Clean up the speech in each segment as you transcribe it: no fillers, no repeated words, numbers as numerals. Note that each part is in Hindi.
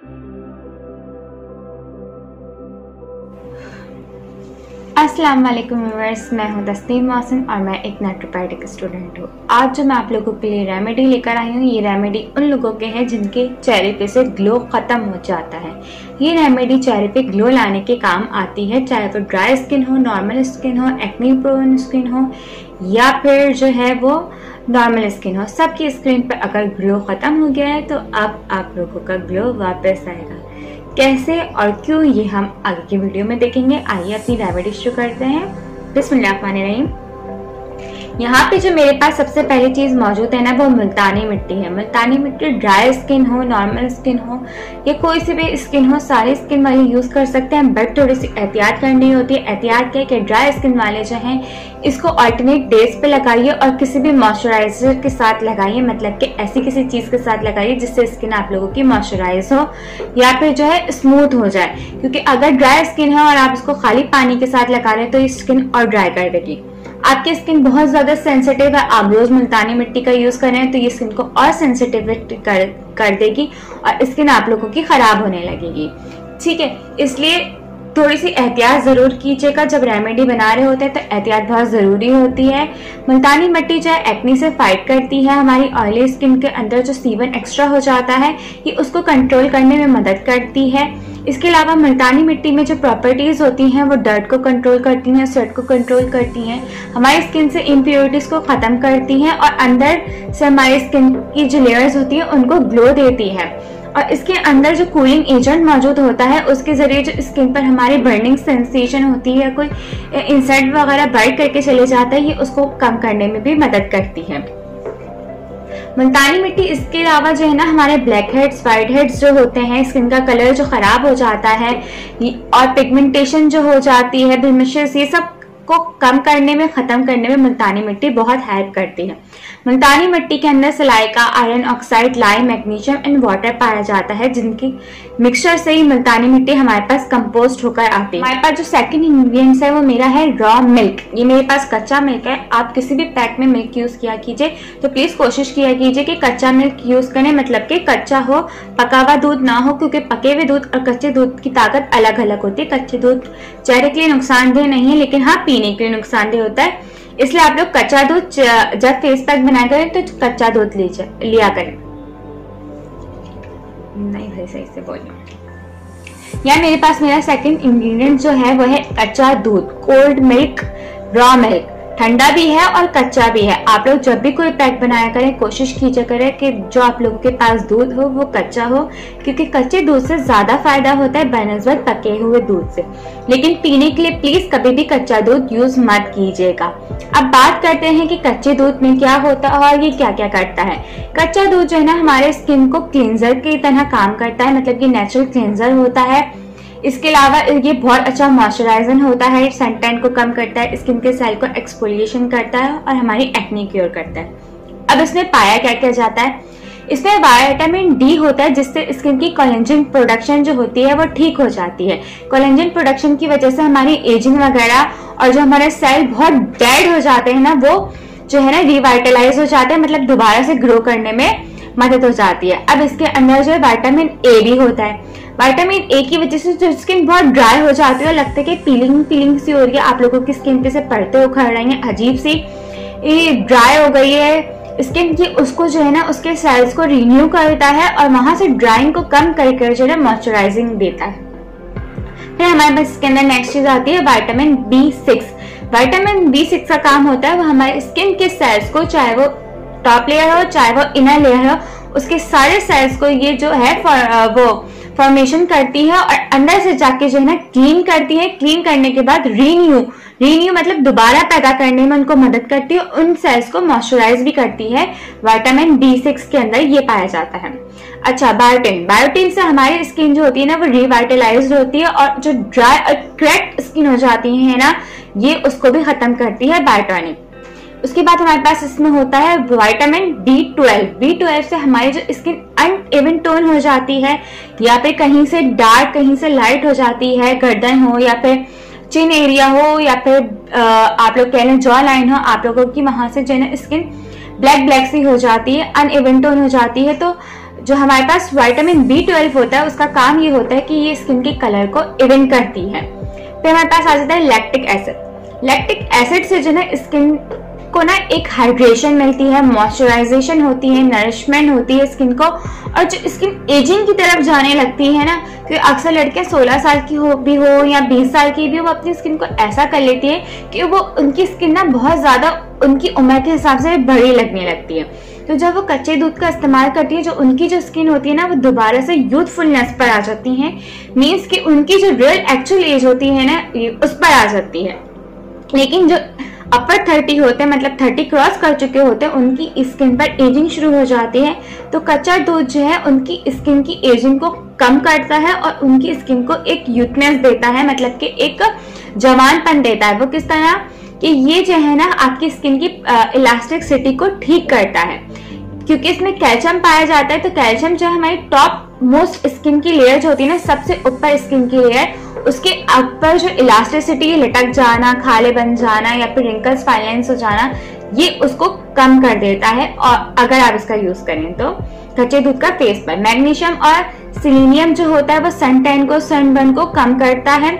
अस्सलाम वालेकुम व्यूअर्स, मैं हूं तस्नीम मोहसिन और मैं एक नेचुरोपैथिक स्टूडेंट हूं। आज जो मैं आप लोगों के लिए रेमेडी लेकर आई हूं, ये रेमेडी उन लोगों के हैं जिनके चेहरे पे से ग्लो ख़त्म हो जाता है। ये रेमेडी चेहरे पे ग्लो लाने के काम आती है, चाहे वो ड्राई स्किन हो, नॉर्मल स्किन हो, एक्ने प्रोन स्किन हो या फिर जो है वो नॉर्मल स्किन हो। सबकी स्किन पर अगर ग्लो ख़त्म हो गया है तो अब आप लोगों का ग्लो वापस आएगा। कैसे और क्यों, ये हम आगे की वीडियो में देखेंगे। आइए अपनी रेमेडी शुरू करते हैं। बिस्मिल्लाहिर्रहमानिर्रहीम। यहाँ पे जो मेरे पास सबसे पहली चीज़ मौजूद है ना, वो मुल्तानी मिट्टी है। मुल्तानी मिट्टी ड्राई स्किन हो, नॉर्मल स्किन हो या कोई सी भी स्किन हो, सारी स्किन वाले यूज़ कर सकते हैं, बट थोड़ी सी एहतियात करनी होती है। एहतियात क्या है कि ड्राई स्किन वाले जो हैं इसको अल्टरनेट डेज पे लगाइए और किसी भी मॉइस्चराइजर के साथ लगाइए, मतलब कि ऐसी किसी चीज़ के साथ लगाइए जिससे स्किन आप लोगों की मॉइस्चराइज हो या फिर जो है स्मूथ हो जाए। क्योंकि अगर ड्राई स्किन है और आप इसको खाली पानी के साथ लगा रहे हैं तो ये स्किन और ड्राई कर देगी। आपकी स्किन बहुत ज़्यादा सेंसिटिव है, आप रोज़ मुल्तानी मिट्टी का यूज़ कर रहे हैं तो ये स्किन को और सेंसिटिव कर देगी और स्किन आप लोगों की ख़राब होने लगेगी। ठीक है, इसलिए थोड़ी सी एहतियात ज़रूर कीजिएगा। जब रेमेडी बना रहे होते हैं तो एहतियात बहुत ज़रूरी होती है। मुल्तानी मिट्टी जो है एक्ने से फाइट करती है, हमारी ऑयली स्किन के अंदर जो सीबन एक्स्ट्रा हो जाता है ये उसको कंट्रोल करने में मदद करती है। इसके अलावा मुल्तानी मिट्टी में जो प्रॉपर्टीज़ होती हैं वो डर्ट को कंट्रोल करती हैं, स्वेट को कंट्रोल करती हैं, हमारी स्किन से इम्प्योरिटीज़ को ख़त्म करती हैं और अंदर से हमारी स्किन की जो लेयर्स होती हैं उनको ग्लो देती है। और इसके अंदर जो कूलिंग एजेंट मौजूद होता है उसके ज़रिए जो स्किन पर हमारी बर्निंग सेंसेशन होती है, कोई इंसेक्ट वगैरह बाइट करके चले जाता है, ये उसको कम करने में भी मदद करती है। मुल्तानी मिट्टी इसके अलावा जो है ना, हमारे ब्लैक हेड्स, वाइट हेड्स जो होते हैं, स्किन का कलर जो ख़राब हो जाता है और पिगमेंटेशन जो हो जाती है, ब्लेमिशेस, ये सब को कम करने में, ख़त्म करने में मुल्तानी मिट्टी बहुत हेल्प करती है। मुल्तानी मिट्टी के अंदर silica, iron oxide, lime, magnesium and water पाया जाता है, जिनकी मिक्सचर से ही मुल्तानी मिट्टी हमारे पास कंपोस्ट होकर आती है। हमारे पास जो सेकंड इंग्रेडिएंट्स है वो मेरा है रॉ मिल्क। ये मेरे पास कच्चा मिल्क है। आप किसी भी पैक में मिल्क यूज़ किया कीजिए तो प्लीज़ कोशिश किया कीजिए कि कच्चा मिल्क यूज़ करें, मतलब कि कच्चा हो, पका हुआ दूध ना हो, क्योंकि पके हुए दूध और कच्चे दूध की ताकत अलग अलग होती है। कच्चे दूध चेहरे के लिए नुकसानदेह नहीं है, लेकिन हाँ पीने के लिए नुकसानदेह होता है। इसलिए आप लोग कच्चा दूध जब फेस पैक बनाया करें तो कच्चा दूध लिया करें। नहीं भाई, सही से बोलिए। या मेरे पास मेरा सेकंड इंग्रेडिएंट जो है वो है कच्चा दूध, कोल्ड मिल्क, रॉ मिल्क। ठंडा भी है और कच्चा भी है। आप लोग जब भी कोई पैक बनाया करें कोशिश कीजिए करें कि जो आप लोगों के पास दूध हो वो कच्चा हो, क्योंकि कच्चे दूध से ज़्यादा फायदा होता है बनस्बत पके हुए दूध से। लेकिन पीने के लिए प्लीज़ कभी भी कच्चा दूध यूज़ मत कीजिएगा। अब बात करते हैं कि कच्चे दूध में क्या होता है और ये क्या क्या करता है। कच्चा दूध जो है ना, हमारे स्किन को क्लींजर की तरह काम करता है, मतलब कि नेचुरल क्लींजर होता है। इसके अलावा ये बहुत अच्छा मॉइस्चराइजर होता है, सन टैन को कम करता है, स्किन के सेल को एक्सफोलिएशन करता है और हमारी एक्ने क्योर करता है। अब इसमें पाया क्या क्या जाता है, इसमें विटामिन डी होता है, जिससे स्किन की कोलेजन प्रोडक्शन जो होती है वो ठीक हो जाती है। कोलेजन प्रोडक्शन की वजह से हमारी एजिंग वगैरह और जो हमारे सेल बहुत डेड हो जाते हैं ना, वो जो है ना रिवाइटलाइज हो जाते हैं, मतलब दोबारा से ग्रो करने में मदद हो जाती है। अब इसके अंदर जो है विटामिन ए भी होता है। विटामिन ए की वजह से जो स्किन बहुत ड्राई हो जाती है, लगता है कि पीलिंग सी हो रही है, आप लोगों की स्किन पे से परतें उखड़ रही हैं, अजीब सी ड्राई हो गई है स्किन की, उसको जो है ना उसके सेल्स को रिन्यू करता है और वहां से ड्राइंग को कम करके जो है मॉइस्चराइजिंग देता है। फिर हमारे पास इसके अंदर नेक्स्ट चीज आती है विटामिन B6। विटामिन B6 का काम होता है वो हमारे स्किन के सेल्स को, चाहे वो टॉप लेयर हो चाहे वो इनर लेयर हो, उसके सारे सेल्स को ये जो है वो फॉर्मेशन करती है और अंदर से जाके जो है ना क्लीन करती है। क्लीन करने के बाद रीन्यू मतलब दोबारा पैदा करने में उनको मदद करती है, उन सेल्स को मॉइस्चराइज भी करती है। विटामिन B6 के अंदर ये पाया जाता है। अच्छा, बायोटिन से हमारी स्किन जो होती है ना वो रिवाइटलाइज होती है और जो ड्राई और क्रैक्ड स्किन हो जाती है ना, ये उसको भी खत्म करती है बायोटिन। उसके बाद हमारे पास इसमें होता है विटामिन B12 से हमारी जो स्किन अनइवन टोन हो जाती है, या फिर कहीं से डार्क कहीं से लाइट हो जाती है, गर्दन हो या फिर चिन एरिया हो या फिर आप लोग कह लें जॉ लाइन हो, आप लोगों की वहां से जो है ना स्किन ब्लैक सी हो जाती है, अनइवन टोन हो जाती है, तो जो हमारे पास विटामिन B12 होता है उसका काम ये होता है कि ये स्किन के कलर को इवन करती है। फिर हमारे पास आ जाता है लैक्टिक एसिड। लैक्टिक एसिड से जो ना स्किन को ना एक हाइड्रेशन मिलती है, मॉइस्चराइजेशन होती है, नरिशमेंट होती है स्किन को, और जो स्किन एजिंग की तरफ जाने लगती है ना, क्योंकि अक्सर लड़कियां 16 साल की भी हो या 20 साल की भी हो, वो अपनी स्किन को ऐसा कर लेती है कि वो उनकी स्किन ना बहुत ज्यादा उनकी उम्र के हिसाब से बड़ी लगने लगती है। तो जब वो कच्चे दूध का इस्तेमाल करती है, जो उनकी जो स्किन होती है ना वो दोबारा से यूथफुलनेस पर आ जाती है, मीन्स कि उनकी जो रियल एक्चुअल एज होती है ना उस पर आ जाती है। लेकिन जो अपर 30 होते हैं, मतलब 30 क्रॉस कर चुके होते हैं, उनकी स्किन पर एजिंग शुरू हो जाती है। तो कच्चा दूध जो है उनकी स्किन की एजिंग को कम करता है और उनकी स्किन को एक यूथनेस देता है, मतलब कि एक जवानपन देता है। वो किस तरह कि ये जो है ना आपकी स्किन की इलास्टिसिटी को ठीक करता है, क्योंकि इसमें कैल्शियम पाया जाता है। तो कैल्शियम जो है हमारी टॉप मोस्ट स्किन की लेयर जो होती है ना, सबसे ऊपर स्किन की लेयर, उसके ऊपर जो इलास्टिसिटी, लटक जाना, खाले बन जाना या फिर रिंकल्स, फाइन लाइंस हो जाना, ये उसको कम कर देता है। और अगर आप इसका यूज करें तो कच्चे दूध का फेस पर। मैग्नीशियम और सिलीनियम जो होता है वो सन टैन को, सनबर्न को कम करता है।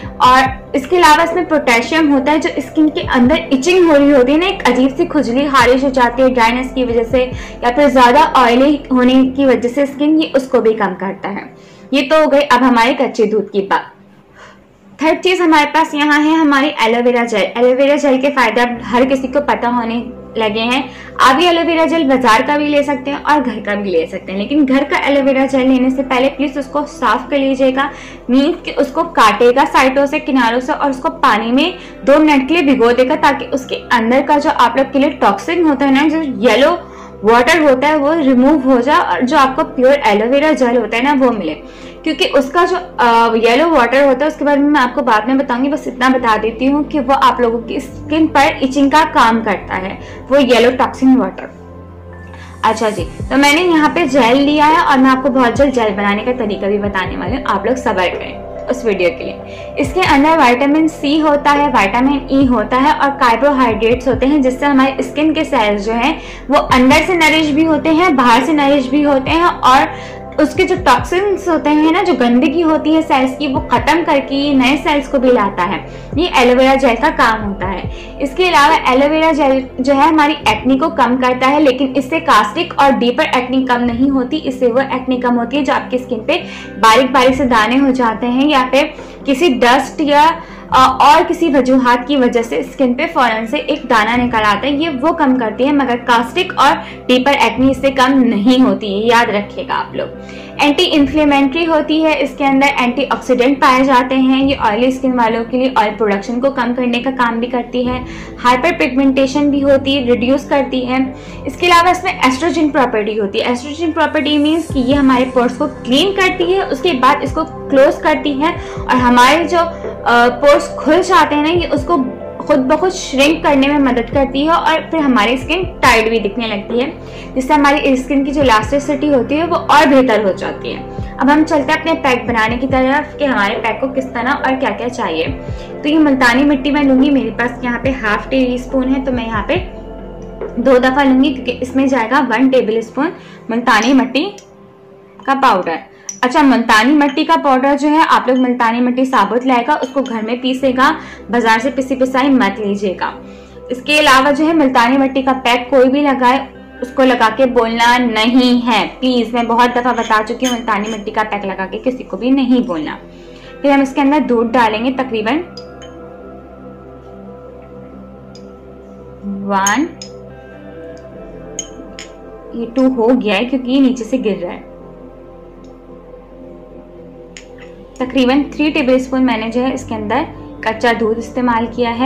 और इसके अलावा इसमें पोटेशियम होता है, जो स्किन के अंदर इचिंग हो रही होती है ना, एक अजीब सी खुजली, खारिश हो जाती है ड्राइनेस की वजह से या फिर ज्यादा ऑयली होने की वजह से स्किन, ये उसको भी कम करता है। ये तो हो गई अब हमारे कच्चे दूध की बात। थर्ड चीज हमारे पास यहाँ है हमारी एलोवेरा जेल। एलोवेरा जेल के फायदे अब हर किसी को पता होने लगे हैं। आप ये एलोवेरा जेल बाजार का भी ले सकते हैं और घर का भी ले सकते हैं, लेकिन घर का एलोवेरा जेल लेने से पहले प्लीज उसको साफ कर लीजिएगा, मीन्स कि उसको काटेगा साइडों से, किनारों से, और उसको पानी में 2 मिनट के लिए भिगो देगा, ताकि उसके अंदर का जो आप लोग के लिए टॉक्सिन होता है ना, जो येलो वाटर होता है, वो रिमूव हो जाए और जो आपको प्योर एलोवेरा जेल होता है ना वो मिले। क्योंकि उसका जो येलो वाटर होता है उसके बारे में मैं आपको बाद में बताऊंगी, बस इतना बता देती हूँ कि वो आप लोगों की स्किन पर इचिंग का काम करता है, वो येलो टॉक्सिन वाटर। अच्छा जी, तो मैंने यहाँ पे जेल लिया है और मैं आपको बहुत जल्द जेल बनाने का तरीका भी बताने वाली हूँ, आप लोग सब्र करें उस वीडियो के लिए। इसके अंदर विटामिन C होता है, विटामिन E होता है और कार्बोहाइड्रेट्स होते हैं, जिससे हमारे स्किन के सेल्स जो हैं वो अंदर से नरिश भी होते हैं, बाहर से नरिश भी होते हैं, और उसके जो टॉक्सिन्स होते हैं ना, जो गंदगी होती है सेल्स की, वो खत्म करके ये नए सेल्स को भी लाता है। ये एलोवेरा जेल का काम होता है। इसके अलावा एलोवेरा जेल जो है हमारी एक्नी को कम करता है, लेकिन इससे कास्टिक और डीपर एक्नी कम नहीं होती। इससे वो एक्नी कम होती है जो आपकी स्किन पे बारीक बारीक से दाने हो जाते हैं या फिर किसी डस्ट या और किसी वजूहात की वजह से स्किन पे फौरन से एक दाना निकल आता है, ये वो कम करती है, मगर कास्टिक और डीपर एक्नी इससे कम नहीं होती है, याद रखिएगा आप लोग। एंटी इन्फ्लेमेटरी होती है, इसके अंदर एंटीऑक्सीडेंट पाए जाते हैं, ये ऑयली स्किन वालों के लिए ऑयल प्रोडक्शन को कम करने का काम भी करती है, हाइपर पिगमेंटेशन भी होती है, रिड्यूस करती है। इसके अलावा इसमें एस्ट्रोजन प्रॉपर्टी होती है। एस्ट्रोजन प्रॉपर्टी मीन्स कि ये हमारे पोर्स को क्लीन करती है, उसके बाद इसको क्लोज करती है और हमारे जो पोर्स खुल जाते हैं ना, ये उसको खुद ब खुद श्रिंक करने में मदद करती है और फिर हमारी स्किन टाइट भी दिखने लगती है, जिससे हमारी स्किन की जो इलास्टिसिटी होती है वो और बेहतर हो जाती है। अब हम चलते हैं अपने पैक बनाने की तरफ कि हमारे पैक को किस तरह और क्या क्या चाहिए। तो ये मुल्तानी मिट्टी मैं लूंगी, मेरे पास यहाँ पे ½ टेबल स्पून है, तो मैं यहाँ पे 2 दफा लूंगी, क्योंकि इसमें जाएगा 1 टेबल स्पून मुल्तानी मिट्टी का पाउडर। अच्छा, मुल्तानी मिट्टी का पाउडर जो है आप लोग मुल्तानी मिट्टी साबुत लाएगा, उसको घर में पीसेगा, बाजार से पिसी पिसाई मत लीजिएगा। इसके अलावा जो है मुल्तानी मिट्टी का पैक कोई भी लगाए उसको लगा के बोलना नहीं है, प्लीज, मैं बहुत दफा बता चुकी हूँ, मुल्तानी मिट्टी का पैक लगा के किसी को भी नहीं बोलना। फिर हम इसके अंदर दूध डालेंगे, तकरीबन 1, ये 2 हो गया है क्योंकि ये नीचे से गिर रहा है। तकरीबन 3 टेबल स्पून मैंने जो है इसके अंदर कच्चा दूध इस्तेमाल किया है।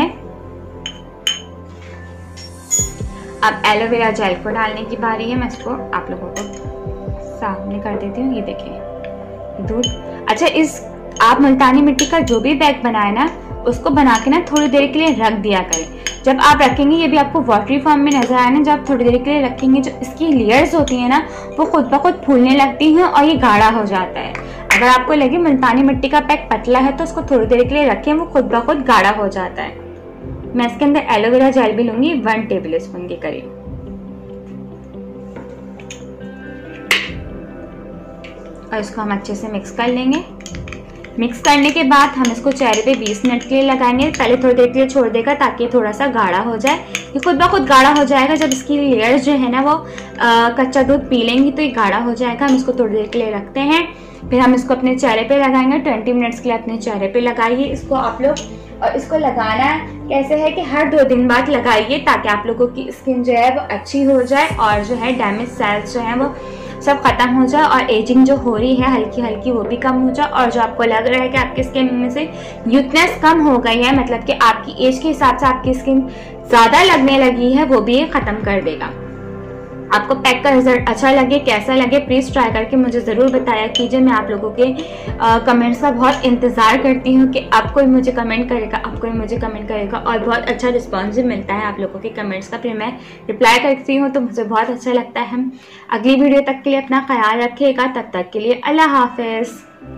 अब एलोवेरा जेल को डालने की बारी है, मैं इसको आप लोगों को सामने कर देती हूँ। ये देखें दूध। अच्छा, इस आप मुल्तानी मिट्टी का जो भी बैग बनाए ना, उसको बना के ना थोड़ी देर के लिए रख दिया करें। जब आप रखेंगे, ये भी आपको वाटरी फॉर्म में नजर आए ना, जब आप थोड़ी देर के लिए रखेंगे, जो इसकी लेयर्स होती है ना वो खुद ब खुद फूलने लगती हैं और ये गाढ़ा हो जाता है। अगर आपको लगे मुल्तानी मिट्टी का पैक पतला है तो उसको थोड़ी देर के लिए रखें, वो खुद ब खुद गाढ़ा हो जाता है। मैं इसके अंदर एलोवेरा जेल भी लूंगी 1 टेबल स्पून के करीब। और इसको हम अच्छे से मिक्स कर लेंगे। मिक्स करने के बाद हम इसको चेहरे पे 20 मिनट के लिए लगाएंगे। पहले थोड़ी देर के लिए छोड़ देगा ताकि ये थोड़ा सा गाढ़ा हो जाए। ये खुद ब खुद गाढ़ा हो जाएगा जब इसकी लेयर्स जो है ना वो कच्चा दूध पी लेंगी तो ये गाढ़ा हो जाएगा। हम इसको थोड़ी देर के लिए रखते हैं, फिर हम इसको अपने चेहरे पे लगाएंगे। 20 मिनट्स के लिए अपने चेहरे पे लगाइए इसको आप लोग। और इसको लगाना कैसे है कि हर 2 दिन बाद लगाइए ताकि आप लोगों की स्किन जो है वो अच्छी हो जाए और जो है डैमेज सेल्स जो है वो सब खत्म हो जाए और एजिंग जो हो रही है हल्की हल्की वो भी कम हो जाए। और जो आपको लग रहा है कि आपकी स्किन में से यूथनेस कम हो गई है, मतलब कि आपकी एज के हिसाब से आपकी स्किन ज़्यादा लगने लगी है, वो भी ये ख़त्म कर देगा। आपको पैक का रिजल्ट अच्छा लगे, कैसा लगे, प्लीज़ ट्राई करके मुझे ज़रूर बताया कीजिए। मैं आप लोगों के कमेंट्स का बहुत इंतज़ार करती हूँ कि आप कोई मुझे कमेंट करेगा, आप कोई मुझे कमेंट करेगा और बहुत अच्छा रिस्पॉन्स भी मिलता है आप लोगों के कमेंट्स का। फिर मैं रिप्लाई करती हूँ तो मुझे बहुत अच्छा लगता है। हम अगली वीडियो तक के लिए अपना ख्याल रखिएगा। तब तक के लिए अल्लाह हाफिज़।